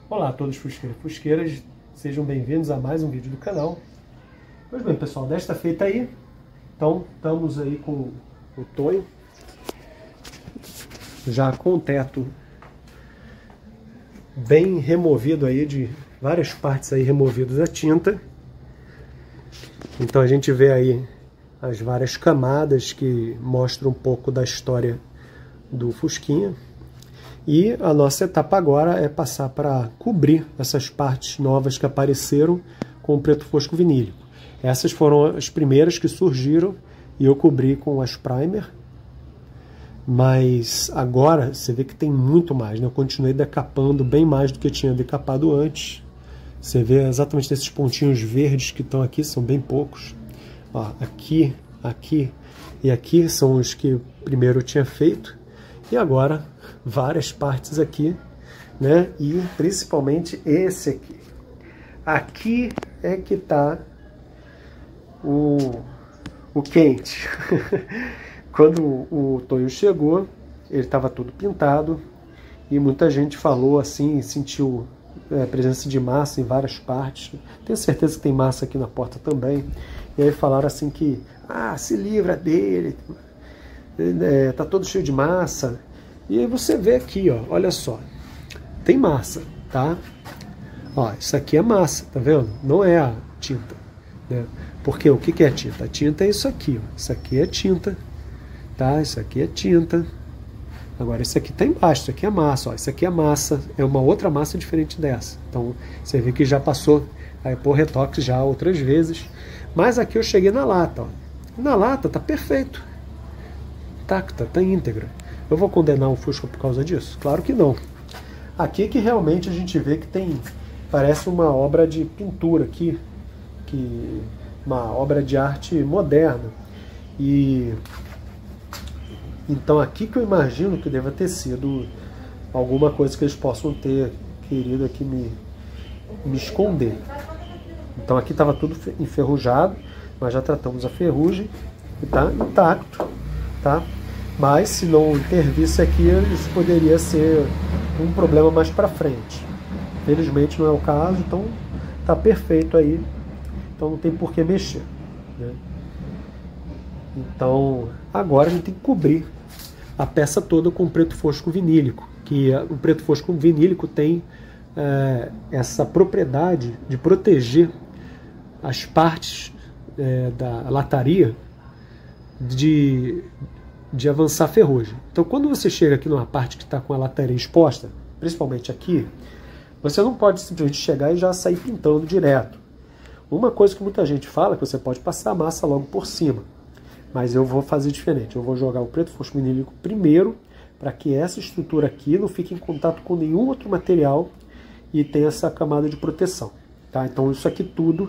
Olá a todos fusqueiros e fusqueiras, sejam bem-vindos a mais um vídeo do canal. Pois bem, pessoal, desta feita aí, então estamos aí com o Tonho, já com o teto bem removido aí, de várias partes aí removidas a tinta. Então a gente vê aí as várias camadas que mostram um pouco da história do Fusquinha. E a nossa etapa agora é passar para cobrir essas partes novas que apareceram com o preto fosco vinílico. Essas foram as primeiras que surgiram e eu cobri com as primer. Mas agora você vê que tem muito mais, né? Eu continuei decapando bem mais do que eu tinha decapado antes. Você vê exatamente esses pontinhos verdes que estão aqui, são bem poucos. Ó, aqui, aqui e aqui são os que primeiro eu tinha feito. E agora várias partes aqui, né? E principalmente esse aqui. Aqui é que tá o quente. Quando o Tonho chegou, ele estava todo pintado e muita gente falou assim, sentiu a presença de massa em várias partes. Tenho certeza que tem massa aqui na porta também. E aí falaram assim que, se livra dele, tá todo cheio de massa. E aí você vê aqui, ó, olha só, tem massa, tá? Ó, isso aqui é massa, tá vendo? Não é a tinta, né? Porque o que é tinta? A tinta é isso aqui, ó. Isso aqui é tinta, tá? Isso aqui é tinta. Agora isso aqui tá embaixo, isso aqui é massa, ó. Isso aqui é massa, é uma outra massa diferente dessa. Então você vê que já passou aí por retoque já outras vezes. Mas aqui eu cheguei na lata, ó. Na lata tá perfeito, intacta, tá íntegra. Eu vou condenar o Fusca por causa disso? Claro que não. Aqui que realmente a gente vê que tem, parece uma obra de pintura aqui, uma obra de arte moderna. E então aqui que eu imagino que deva ter sido alguma coisa que eles possam ter querido aqui me esconder. Então aqui estava tudo enferrujado, nós já tratamos a ferrugem e está intacto, tá? Mas se não intervisse aqui, isso poderia ser um problema mais para frente. Felizmente não é o caso, então está perfeito aí. Então não tem por que mexer, né? Então agora a gente tem que cobrir a peça toda com preto fosco vinílico. Que o preto fosco vinílico tem essa propriedade de proteger as partes da lataria de avançar ferrugem. Então quando você chega aqui numa parte que está com a lataria exposta, principalmente aqui, você não pode simplesmente chegar e já sair pintando direto. Uma coisa que muita gente fala é que você pode passar a massa logo por cima, mas eu vou fazer diferente. Eu vou jogar o preto fosco vinílico primeiro, para que essa estrutura aqui não fique em contato com nenhum outro material e tenha essa camada de proteção, tá? Então isso aqui tudo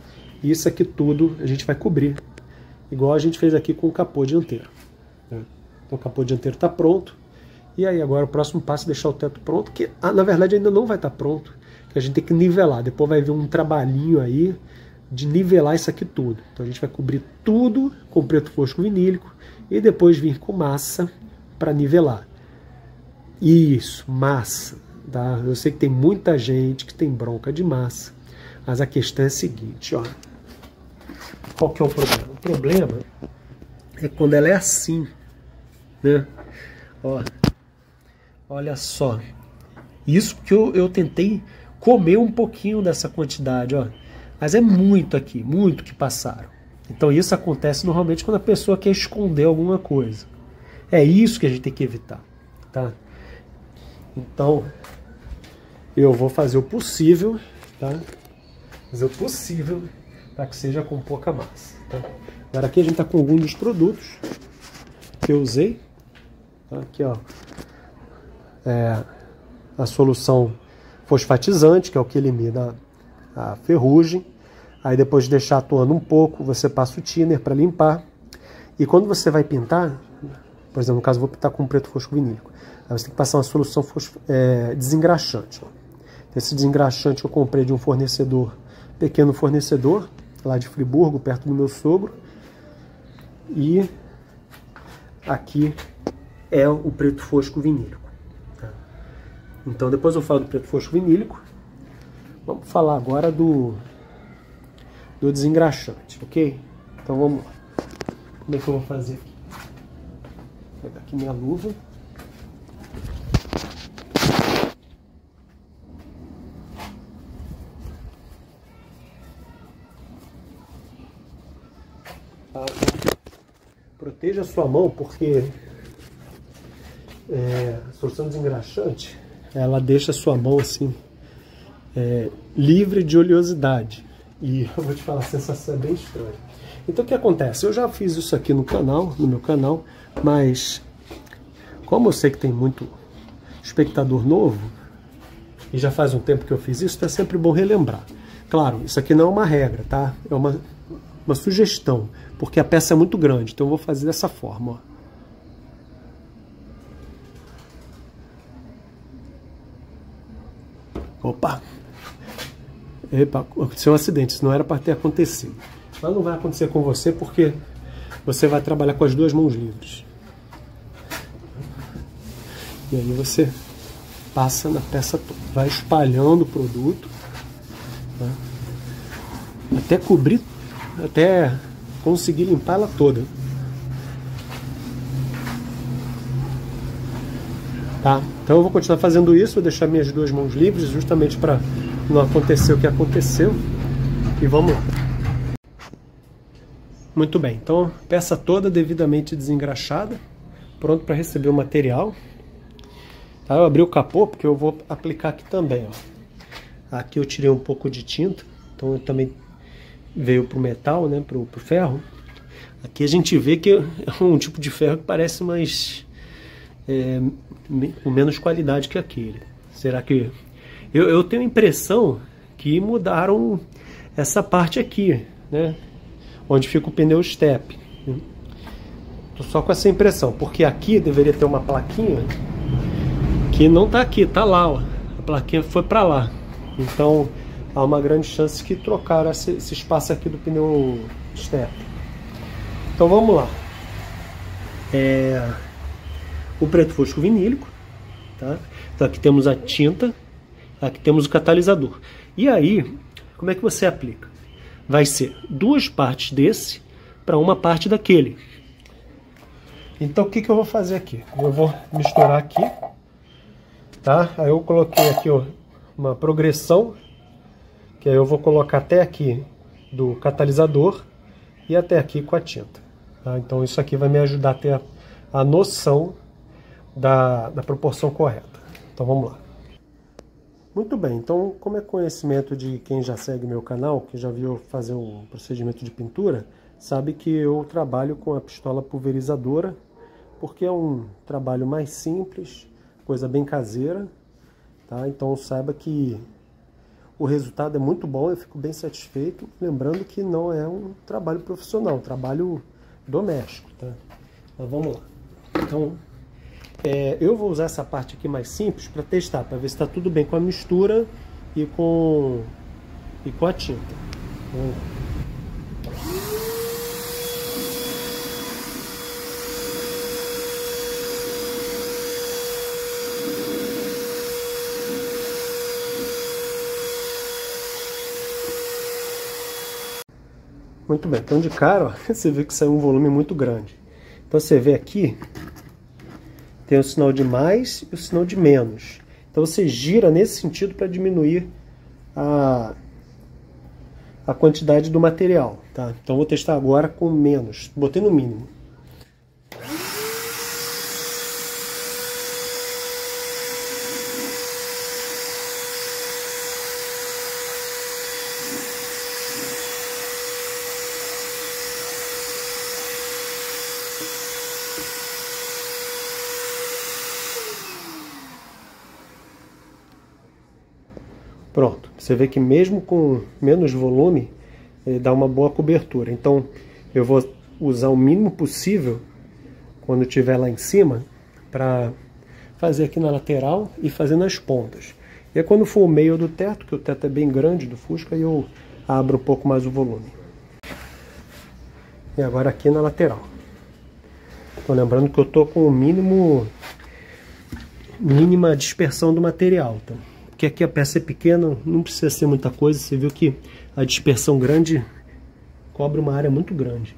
a gente vai cobrir, igual a gente fez aqui com o capô dianteiro. Então o capô dianteiro está pronto. E aí agora o próximo passo é deixar o teto pronto, que na verdade ainda não vai estar pronto, que a gente tem que nivelar. Depois vai vir um trabalhinho aí de nivelar isso aqui tudo. Então a gente vai cobrir tudo com preto fosco vinílico e depois vir com massa para nivelar. Isso, massa, tá? Eu sei que tem muita gente que tem bronca de massa, mas a questão é a seguinte, ó. Qual que é o problema? O problema é quando ela é assim, né? Ó, olha só. Isso que eu tentei comer um pouquinho dessa quantidade, ó. Mas é muito aqui, muito que passaram. Então isso acontece normalmente quando a pessoa quer esconder alguma coisa. É isso que a gente tem que evitar, tá? Então eu vou fazer o possível, tá? Fazer o possível para que seja com pouca massa, tá? Agora aqui a gente está com alguns dos produtos que eu usei, tá? Aqui, ó, a solução fosfatizante, que é o que elimina a ferrugem. Aí depois de deixar atuando um pouco, você passa o thinner para limpar. E quando você vai pintar, por exemplo, no caso eu vou pintar com preto fosco vinílico, aí você tem que passar uma solução desengraxante, ó. Esse desengraxante eu comprei de um fornecedor, pequeno fornecedor, lá de Friburgo, perto do meu sogro. E aqui é o preto fosco vinílico, tá? Então depois eu falo do preto fosco vinílico. Vamos falar agora do desengraxante, ok? Então vamos lá. Como é que eu vou fazer aqui? Vou pegar aqui minha luva. Tá? Proteja a sua mão, porque a solução desengraxante, ela deixa a sua mão assim livre de oleosidade. E eu vou te falar, a sensação é bem estranha. Então o que acontece? Eu já fiz isso aqui no meu canal, mas como eu sei que tem muito espectador novo, e já faz um tempo que eu fiz isso, então é sempre bom relembrar. Claro, isso aqui não é uma regra, tá? É uma sugestão, porque a peça é muito grande, então eu vou fazer dessa forma, ó. Opa! Epa, aconteceu um acidente, isso não era para ter acontecido. Mas não vai acontecer com você, porque você vai trabalhar com as duas mãos livres. E aí você passa na peça toda, vai espalhando o produto, tá? Até cobrir, até conseguir limpar ela toda. Tá? Então eu vou continuar fazendo isso, vou deixar minhas duas mãos livres, justamente para não acontecer o que aconteceu. E vamos lá. Muito bem, então peça toda devidamente desengraxada, pronto para receber o material. Tá, eu abri o capô porque eu vou aplicar aqui também, ó. Aqui eu tirei um pouco de tinta, então eu também veio pro metal, né, pro ferro. Aqui a gente vê que é um tipo de ferro que parece mais com menos qualidade que aquele. Será que eu tenho a impressão que mudaram essa parte aqui, né, onde fica o pneu step. Tô só com essa impressão, porque aqui deveria ter uma plaquinha que não tá aqui, tá lá, ó. A plaquinha foi para lá. Então há uma grande chance que trocaram esse espaço aqui do pneu step. Então vamos lá. O preto fosco vinílico, tá? Então aqui temos a tinta, aqui temos o catalisador. E aí, como é que você aplica? Vai ser duas partes desse para uma parte daquele. Então o que eu vou fazer aqui? Eu vou misturar aqui, tá? Aí eu coloquei aqui, ó, uma progressão, que aí eu vou colocar até aqui do catalisador e até aqui com a tinta. Tá? Então isso aqui vai me ajudar a ter a noção da proporção correta. Então vamos lá. Muito bem, então como é conhecimento de quem já segue meu canal, que já viu fazer um procedimento de pintura, sabe que eu trabalho com a pistola pulverizadora, porque é um trabalho mais simples, coisa bem caseira, tá? Então saiba que o resultado é muito bom, eu fico bem satisfeito, lembrando que não é um trabalho profissional, é um trabalho doméstico, tá? Mas vamos lá. Então, eu vou usar essa parte aqui mais simples para testar, para ver se está tudo bem com a mistura e com a tinta. Vamos lá. Muito bem, então de cara, ó, você vê que saiu um volume muito grande. Então você vê aqui, tem o sinal de mais e o sinal de menos. Então você gira nesse sentido para diminuir a quantidade do material, tá? Então vou testar agora com menos, botei no mínimo. Pronto, você vê que mesmo com menos volume, ele dá uma boa cobertura. Então eu vou usar o mínimo possível quando estiver lá em cima, para fazer aqui na lateral e fazer nas pontas. E aí, quando for o meio do teto, que o teto é bem grande do Fusca, eu abro um pouco mais o volume. E agora aqui na lateral. Tô lembrando que eu tô com o mínimo mínima dispersão do material, tá? Porque aqui a peça é pequena, não precisa ser muita coisa. Você viu que a dispersão grande cobre uma área muito grande.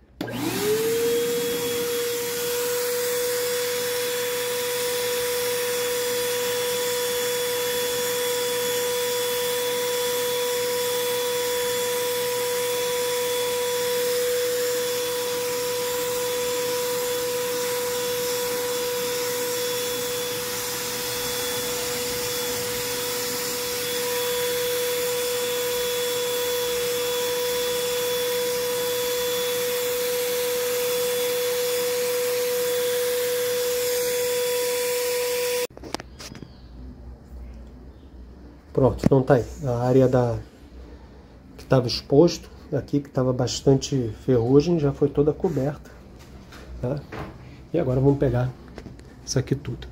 Pronto, então tá aí. A área que estava exposto, aqui que estava bastante ferrugem, já foi toda coberta. Tá? E agora vamos pegar isso aqui tudo.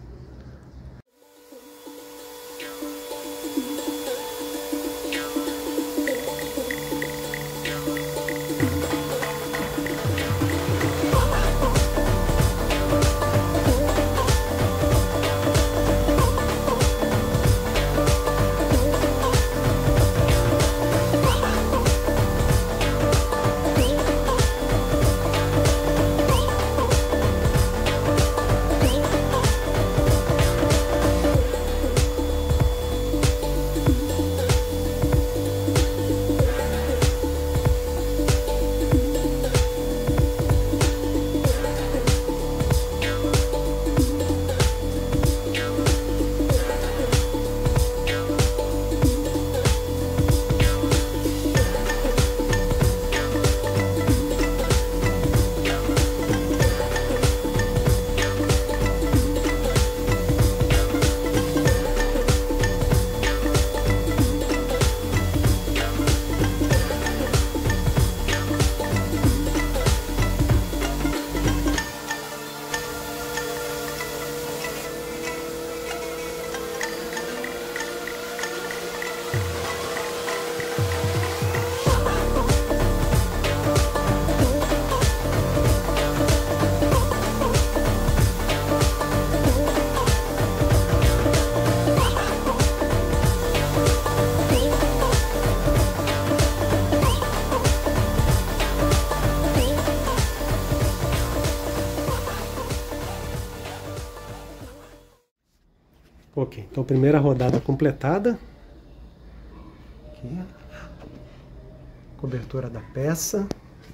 Ok, então primeira rodada completada. Aqui. Cobertura da peça.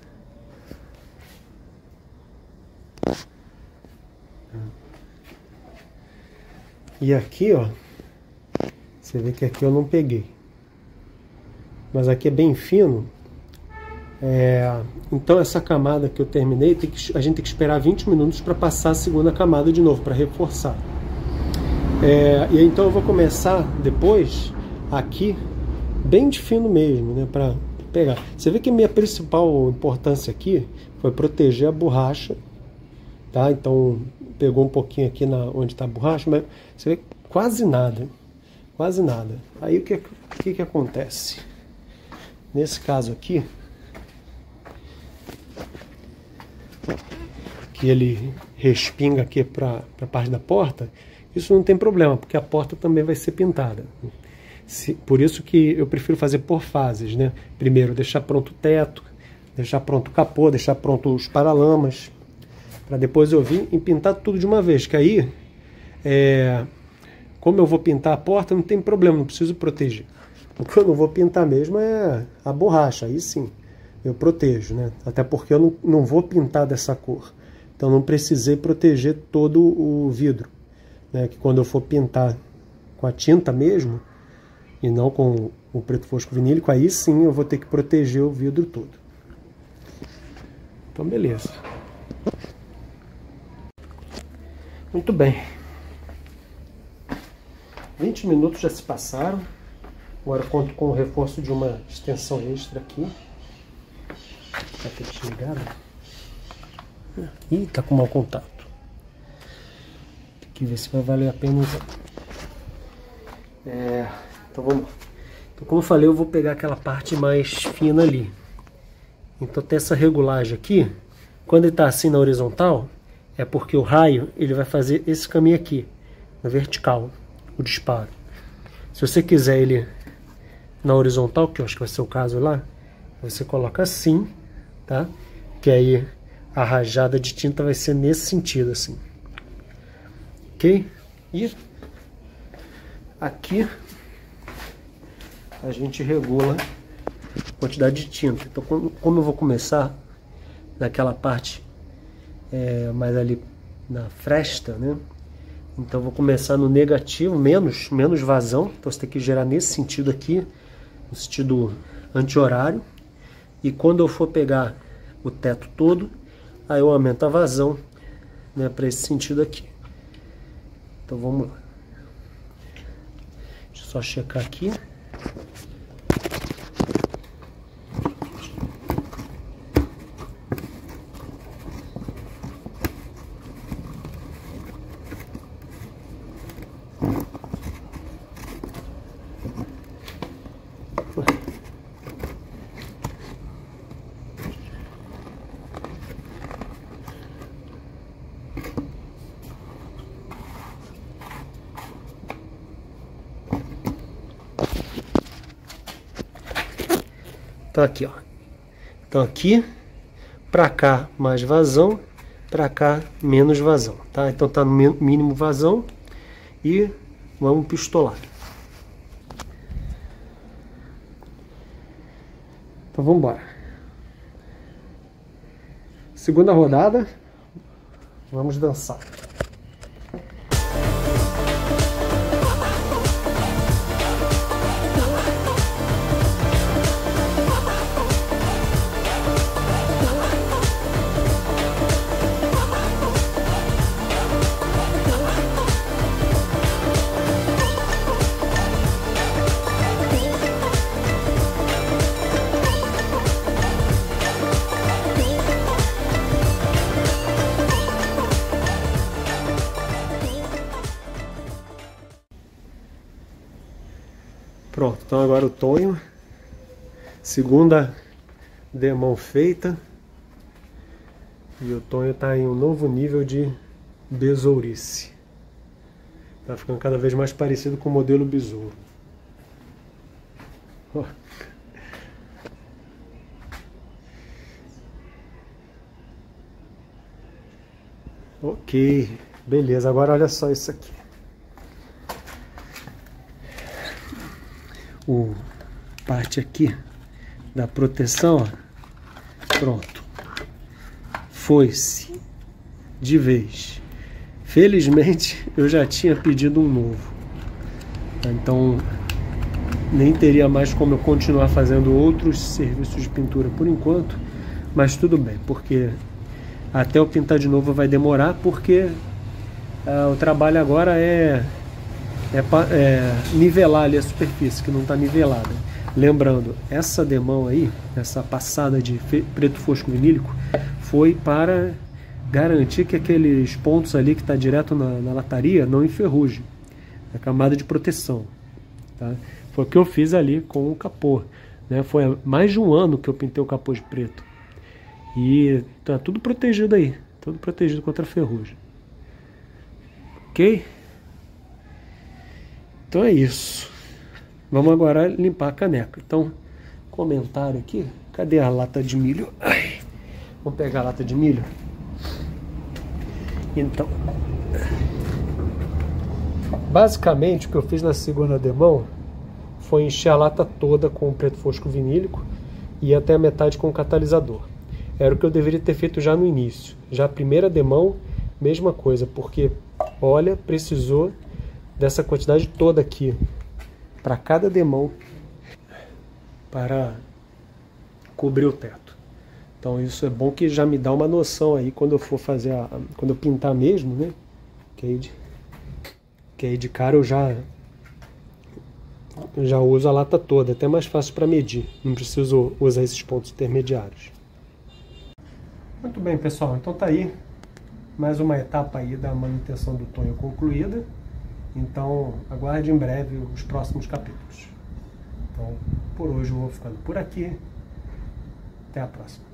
E aqui, ó, você vê que aqui eu não peguei. Mas aqui é bem fino. Então essa camada que eu terminei, a gente tem que esperar 20 minutos para passar a segunda camada de novo, para reforçar. E então eu vou começar depois aqui bem de fino mesmo, né, para pegar. Você vê que a minha principal importância aqui foi proteger a borracha, tá? Então pegou um pouquinho aqui onde está a borracha, mas você vê quase nada, quase nada. Aí o que acontece? Nesse caso aqui, que ele respinga aqui para a parte da porta, isso não tem problema, porque a porta também vai ser pintada. Por isso que eu prefiro fazer por fases, né? Primeiro deixar pronto o teto, deixar pronto o capô, deixar pronto os paralamas, para depois eu vir e pintar tudo de uma vez, que aí, como eu vou pintar a porta, não tem problema, não preciso proteger. O que eu não vou pintar mesmo é a borracha, aí sim, eu protejo, né? Até porque eu não vou pintar dessa cor, então não precisei proteger todo o vidro, né? Que quando eu for pintar com a tinta mesmo, e não com o preto fosco vinílico, aí sim eu vou ter que proteger o vidro todo. Então beleza. Muito bem. 20 minutos já se passaram. Agora eu conto com o reforço de uma extensão extra aqui. Tá ligado? Ih, tá com mau contato. Tem que ver se vai valer a pena usar. Então vamos. Então, como eu falei, eu vou pegar aquela parte mais fina ali. Então tem essa regulagem aqui. Quando ele está assim na horizontal, é porque o raio ele vai fazer esse caminho aqui. na vertical, o disparo. Se você quiser ele na horizontal, que eu acho que vai ser o caso lá, você coloca assim, tá? Que aí a rajada de tinta vai ser nesse sentido, assim. Ok? E aqui a gente regula a quantidade de tinta. Então, como eu vou começar naquela parte mais ali na fresta, né? Então eu vou começar no negativo, menos vazão. Então você tem que gerar nesse sentido aqui, no sentido anti-horário. E quando eu for pegar o teto todo, aí eu aumento a vazão, né, para esse sentido aqui. Então vamos lá. Deixa eu só checar aqui. Então aqui, ó. Então aqui, pra cá mais vazão, pra cá menos vazão, tá? Então tá no mínimo vazão e vamos pistolar. Então vamos embora. Segunda rodada, vamos dançar. Pronto, então agora o Tonho, segunda demão feita, e o Tonho está em um novo nível de besourice. Tá ficando cada vez mais parecido com o modelo besouro. Ó. Ok, beleza, agora olha só isso aqui. O parte aqui da proteção, ó, pronto, foi-se de vez. Felizmente eu já tinha pedido um novo, então nem teria mais como eu continuar fazendo outros serviços de pintura por enquanto, mas tudo bem, porque até eu pintar de novo vai demorar, porque o trabalho agora é nivelar ali a superfície que não está nivelada. Lembrando, essa demão aí, essa passada de preto fosco vinílico, foi para garantir que aqueles pontos ali que está direto na lataria não enferrujem, a camada de proteção, tá? Foi o que eu fiz ali com o capô, né? Foi há mais de um ano que eu pintei o capô de preto e tá tudo protegido aí, tudo protegido contra a ferrugem. Ok? Então é isso. Vamos agora limpar a caneca. Então, comentário aqui. Cadê a lata de milho? Ai, vamos pegar a lata de milho. Então, basicamente o que eu fiz na segunda demão foi encher a lata toda com o preto fosco vinílico e até a metade com o catalisador. Era o que eu deveria ter feito já no início. Já a primeira demão, mesma coisa, porque, olha, precisou dessa quantidade toda aqui para cada demão para cobrir o teto. Então isso é bom que já me dá uma noção aí quando eu for fazer quando eu pintar mesmo, né? Que aí de cara eu já uso a lata toda, até mais fácil para medir, não preciso usar esses pontos intermediários. Muito bem, pessoal, então tá aí mais uma etapa aí da manutenção do Tonho concluída. Então, aguarde em breve os próximos capítulos. Então, por hoje eu vou ficando por aqui. Até a próxima.